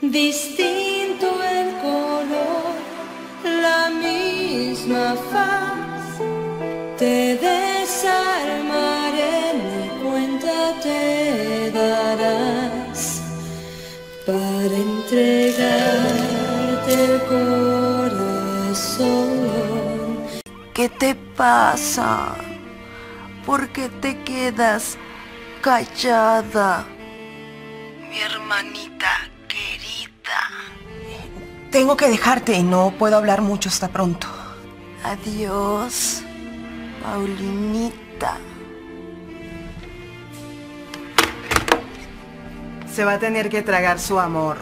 Distinto el color, la misma faz, te desarmaré, ni cuenta te darás para entregarte el corazón. ¿Qué te pasa? ¿Por qué te quedas callada? Mi hermanita querida. Tengo que dejarte y no puedo hablar mucho hasta pronto. Adiós, Paulinita. Se va a tener que tragar su amor.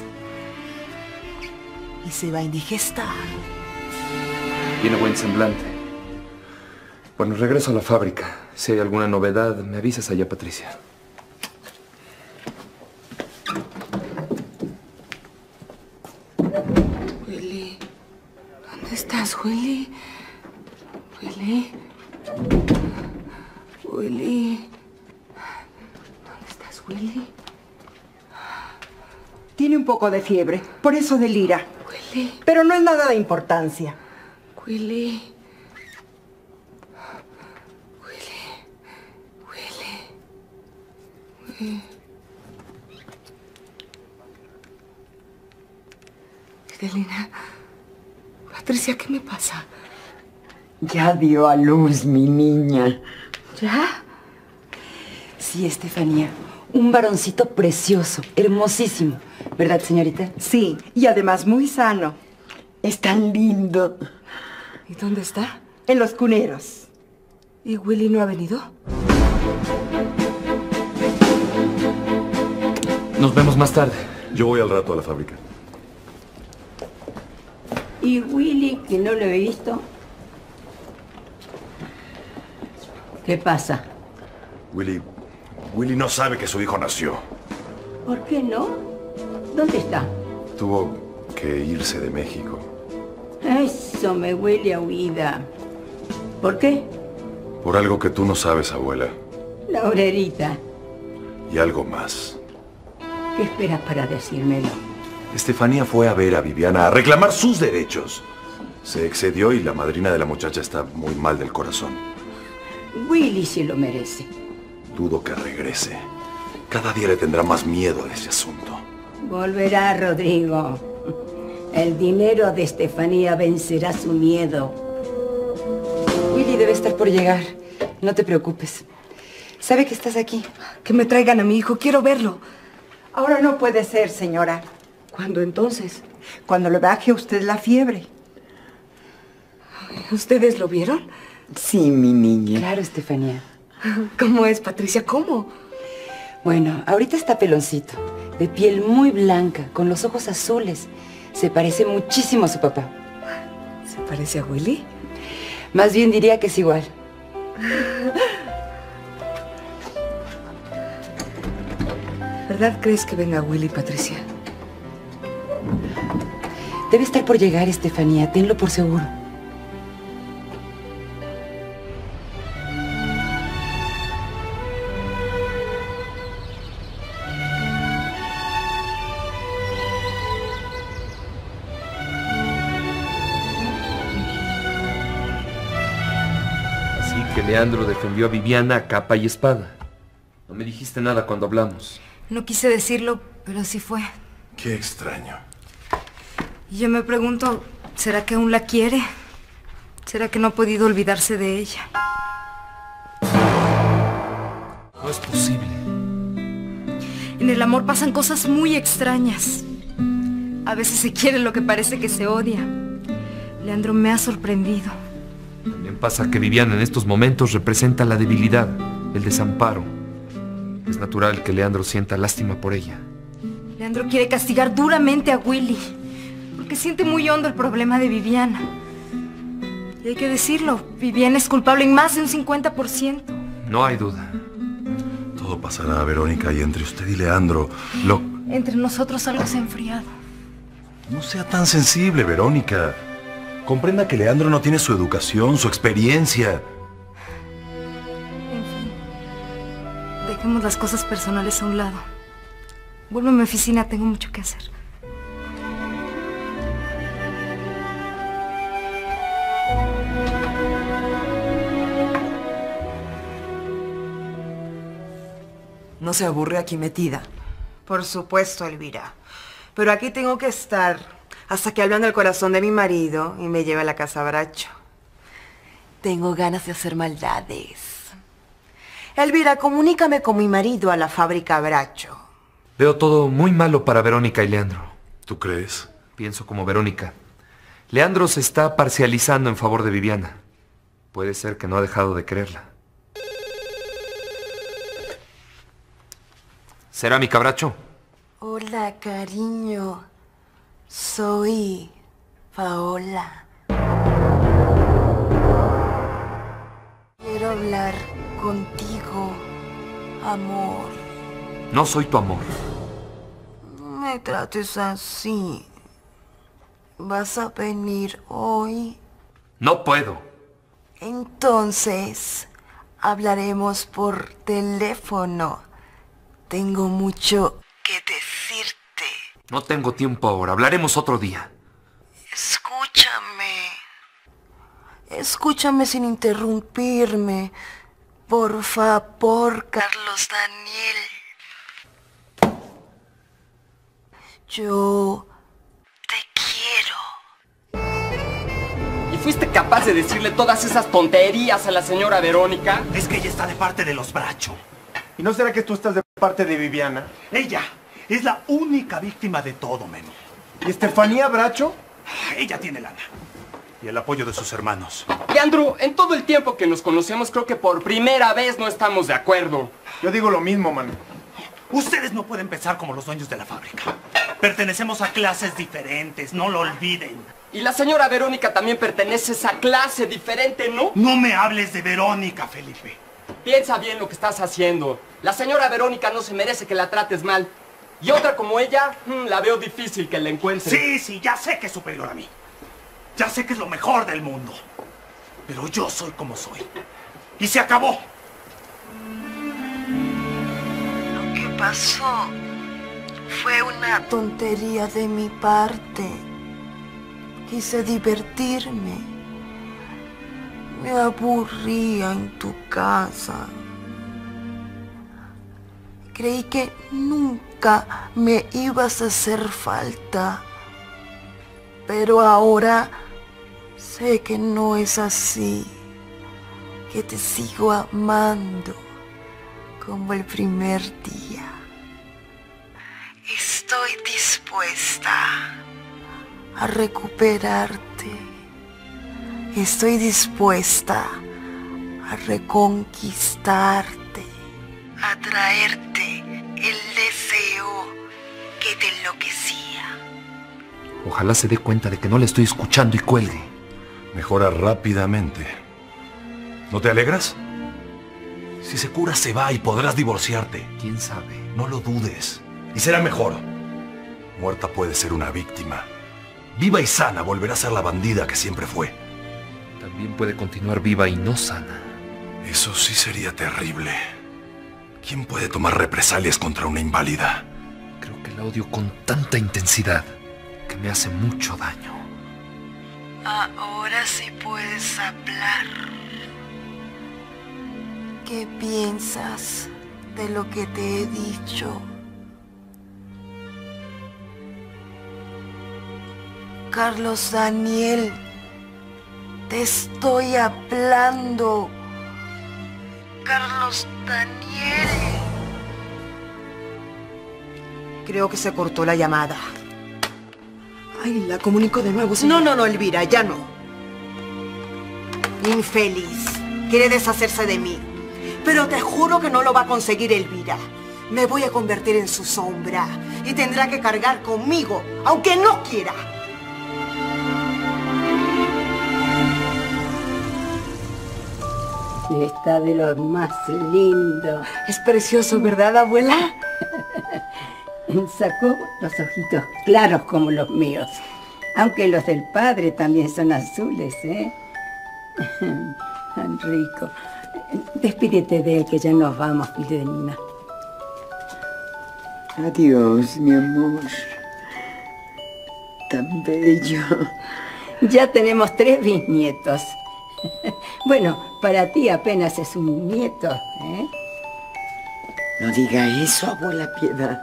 Y se va a indigestar. Tiene buen semblante. Bueno, regreso a la fábrica. Si hay alguna novedad, me avisas allá, Patricia. Willy, ¿dónde estás, Willy? Willy. Willy. ¿Dónde estás, Willy? Tiene un poco de fiebre, por eso delira. Willy. Pero no es nada de importancia. Willy. Fidelina, Patricia, ¿qué me pasa? Ya dio a luz, mi niña. ¿Ya? Sí, Estefanía. Un varoncito precioso, hermosísimo. ¿Verdad, señorita? Sí, y además muy sano. Es tan lindo. ¿Y dónde está? En los cuneros. ¿Y Willy no ha venido? Nos vemos más tarde. Yo voy al rato a la fábrica. ¿Y Willy, que no lo he visto? ¿Qué pasa? Willy no sabe que su hijo nació. ¿Por qué no? ¿Dónde está? Tuvo que irse de México. Eso me huele a huida. ¿Por qué? Por algo que tú no sabes, abuela. La obrerita. Y algo más. ¿Qué esperas para decírmelo? Estefanía fue a ver a Viviana a reclamar sus derechos. Se excedió y la madrina de la muchacha está muy mal del corazón. Willy se lo merece. Dudo que regrese. Cada día le tendrá más miedo a ese asunto. Volverá, Rodrigo. El dinero de Estefanía vencerá su miedo. Willy debe estar por llegar. No te preocupes. Sabe que estás aquí. Que me traigan a mi hijo. Quiero verlo. Ahora no puede ser, señora. ¿Cuándo entonces? Cuando le baje a usted la fiebre. ¿Ustedes lo vieron? Sí, mi niña. Claro, Estefanía. ¿Cómo es, Patricia? ¿Cómo? Bueno, ahorita está peloncito, de piel muy blanca, con los ojos azules. Se parece muchísimo a su papá. ¿Se parece a Willy? Más bien diría que es igual. ¿Verdad crees que venga Willy, Patricia? Debe estar por llegar, Estefanía. Tenlo por seguro. Así que Leandro defendió a Viviana a capa y espada. No me dijiste nada cuando hablamos. No quise decirlo, pero así fue. Qué extraño. Y yo me pregunto, ¿será que aún la quiere? ¿Será que no ha podido olvidarse de ella? No es posible. En el amor pasan cosas muy extrañas. A veces se quiere lo que parece que se odia. Leandro me ha sorprendido. También pasa que Viviana en estos momentos representa la debilidad, el desamparo. Es natural que Leandro sienta lástima por ella. Leandro quiere castigar duramente a Willy, porque siente muy hondo el problema de Viviana. Y hay que decirlo, Viviana es culpable en más de un 50%. No hay duda. Todo pasará, Verónica, y entre usted y Leandro, Entre nosotros algo se ha enfriado. No sea tan sensible, Verónica. Comprenda que Leandro no tiene su educación, su experiencia. En fin, dejemos las cosas personales a un lado. Vuelvo a mi oficina, tengo mucho que hacer. no se aburre aquí metida. Por supuesto, Elvira. Pero aquí tengo que estar hasta que hablan del corazón de mi marido y me lleve a la casa Bracho. Tengo ganas de hacer maldades. Elvira, comunícame con mi marido a la fábrica Bracho. Veo todo muy malo para Verónica y Leandro. ¿Tú crees? Pienso como Verónica. Leandro se está parcializando en favor de Viviana. Puede ser que no ha dejado de quererla. ¿Será mi cabracho? Hola, cariño. Soy Paola. Quiero hablar contigo, amor. No soy tu amor. No me trates así. ¿Vas a venir hoy? No puedo. Entonces, hablaremos por teléfono. Tengo mucho que decirte. No tengo tiempo ahora. Hablaremos otro día. Escúchame. Escúchame sin interrumpirme. Por favor, Carlos Daniel. Yo te quiero. ¿Y fuiste capaz de decirle todas esas tonterías a la señora Verónica? Es que ella está de parte de los Bracho. ¿Y no será que tú estás de parte de Viviana? Ella es la única víctima de todo, Memo. ¿Y Estefanía Bracho? Ella tiene lana. Y el apoyo de sus hermanos. Leandro, en todo el tiempo que nos conocemos, creo que por primera vez no estamos de acuerdo. Yo digo lo mismo, mano. Ustedes no pueden pensar como los dueños de la fábrica. Pertenecemos a clases diferentes, no lo olviden. Y la señora Verónica también pertenece a esa clase diferente, ¿no? No me hables de Verónica, Felipe. Piensa bien lo que estás haciendo. La señora Verónica no se merece que la trates mal. Y otra como ella, la veo difícil que la encuentre. Sí, ya sé que es superior a mí. Ya sé que es lo mejor del mundo. Pero yo soy como soy. Y se acabó. Lo que pasó fue una tontería de mi parte. Quise divertirme. Me aburría en tu casa. Creí que nunca me ibas a hacer falta. Pero ahora sé que no es así. Que te sigo amando como el primer día. Estoy dispuesta a recuperarte. Estoy dispuesta a reconquistarte, a traerte el deseo que te enloquecía. Ojalá se dé cuenta de que no le estoy escuchando y cuelgue. Mejora rápidamente. ¿No te alegras? Si se cura se va y podrás divorciarte. ¿Quién sabe? No lo dudes. Y será mejor. Muerta puede ser una víctima. Viva y sana volverá a ser la bandida que siempre fue. También puede continuar viva y no sana. Eso sí sería terrible. ¿Quién puede tomar represalias contra una inválida? Creo que la odio con tanta intensidad que me hace mucho daño. Ahora sí puedes hablar. ¿Qué piensas de lo que te he dicho? Carlos Daniel, te estoy hablando. Carlos Daniel. Creo que se cortó la llamada. Ay, la comunico de nuevo, señora. No, Elvira, ya no. Infeliz. Quiere deshacerse de mí. Pero te juro que no lo va a conseguir, Elvira. Me voy a convertir en su sombra y tendrá que cargar conmigo, aunque no quiera. Está de lo más lindo. Es precioso, ¿verdad, abuela? Sacó los ojitos claros como los míos. Aunque los del padre también son azules, ¿eh? Tan rico. Despídete de él, que ya nos vamos, Fidelina. Adiós, mi amor. Tan bello. Ya tenemos 3 bisnietos. Bueno, para ti apenas es un nieto, ¿eh? No diga eso, abuela Piedad.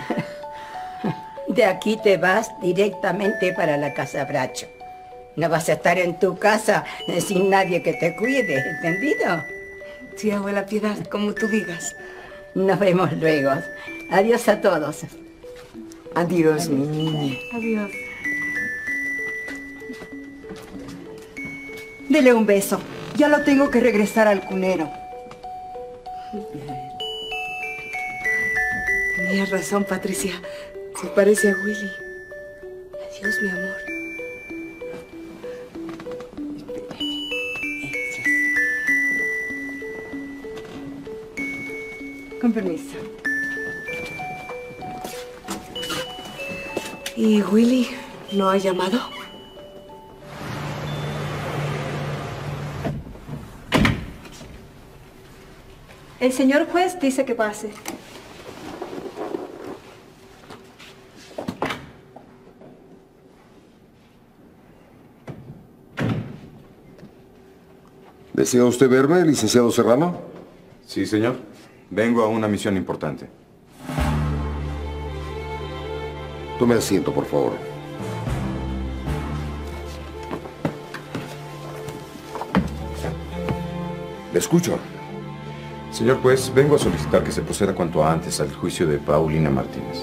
De aquí te vas directamente para la casa Bracho. No vas a estar en tu casa sin nadie que te cuide, ¿entendido? Sí, abuela Piedad, como tú digas. Nos vemos luego. Adiós a todos. Adiós, mi niña. Adiós. Dele un beso. Ya lo tengo que regresar al cunero. Tenías razón, Patricia. Se parece a Willy. Adiós, mi amor. Con permiso. ¿Y Willy no ha llamado? El señor juez dice que pase. ¿Desea usted verme, licenciado Serrano? Sí, señor. Vengo a una misión importante. Tome asiento, por favor. Le escucho. Señor juez, vengo a solicitar que se proceda cuanto antes al juicio de Paulina Martínez.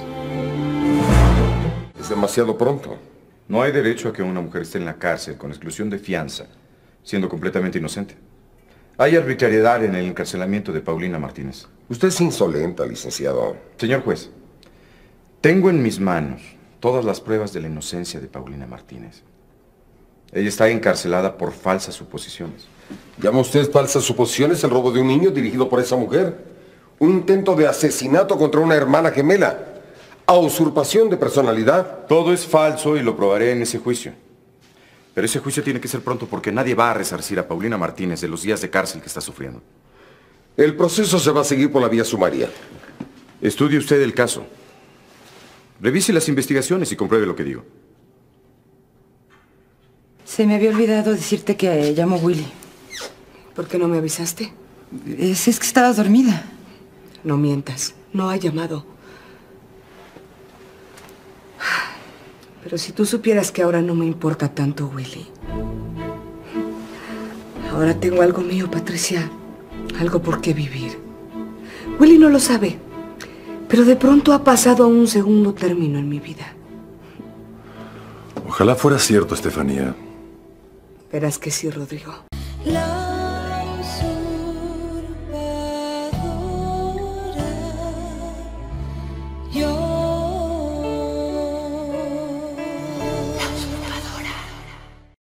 Es demasiado pronto. No hay derecho a que una mujer esté en la cárcel con exclusión de fianza, siendo completamente inocente. Hay arbitrariedad en el encarcelamiento de Paulina Martínez. Usted es insolente, licenciado. Señor juez, tengo en mis manos todas las pruebas de la inocencia de Paulina Martínez. Ella está encarcelada por falsas suposiciones. ¿Llama usted falsas suposiciones el robo de un niño dirigido por esa mujer? Un intento de asesinato contra una hermana gemela. A usurpación de personalidad. Todo es falso y lo probaré en ese juicio. Pero ese juicio tiene que ser pronto porque nadie va a resarcir a Paulina Martínez de los días de cárcel que está sufriendo. El proceso se va a seguir por la vía sumaria. Estudie usted el caso. Revise las investigaciones y compruebe lo que digo. Se me había olvidado decirte que llamo Willy. ¿Por qué no me avisaste? Es que estabas dormida. No mientas. No ha llamado. Pero si tú supieras que ahora no me importa tanto, Willy. Ahora tengo algo mío, Patricia. Algo por qué vivir. Willy no lo sabe. Pero de pronto ha pasado a un segundo término en mi vida. Ojalá fuera cierto, Estefanía. Verás que sí, Rodrigo. Love